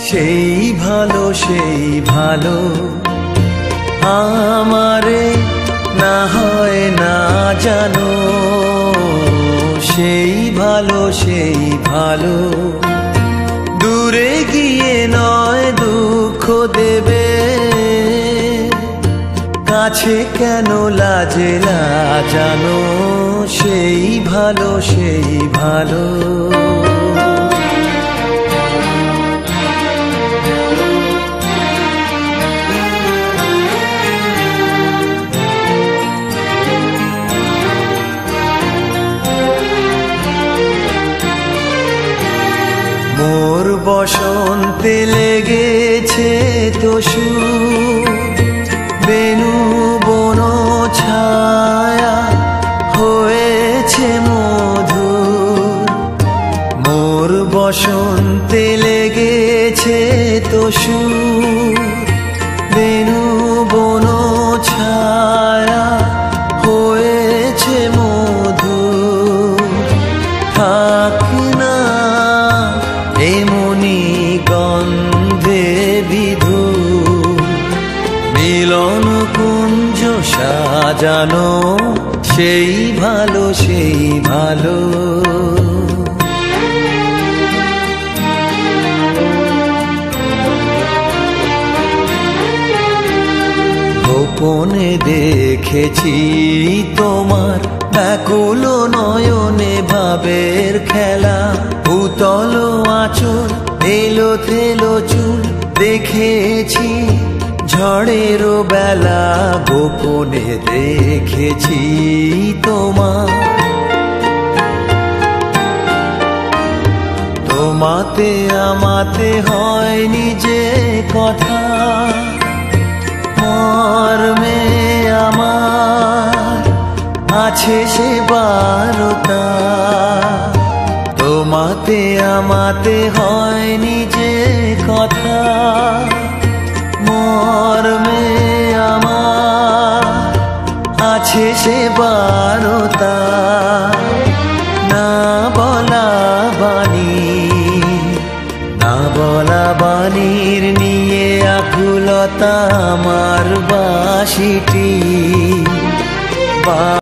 সেই ভালো আমারে না হয় না জানো, সেই ভালো দূরে গিয়ে নয় দুঃখ দেবে, কাছে কেন লাজে জানো, সেই ভালো মোর বসন্তে লেগেছে তো সুর, বেনু বন ছায়া হয়েছে মধুর। মোর বসন্তে লেগেছে তো সুর, বেনু বন ছায়া হয়েছে মধুর। থাক না এমনি গন্ধে বিধু, মিলন কুঞ্জ সাজানো, সেই ভালো গোপনে দেখেছি তোমার ব্যাকুল নয়নে ভাবের খেলা, উতল আঁচল এলো থেলো চুল দেখেছি ঝড়ের বেলা, গোপনে দেখেছি তোমার। তোমাতে আমাতে হয়নি যে কথা, মর্মে আমার আছে সে বারতা। তোমাতে আমাতে হয়নি যে কথা, মর্মে আমার আছে সে বারতা। না বলা বাণীর নিয়ে আকুলতা আমার বাঁশিটি।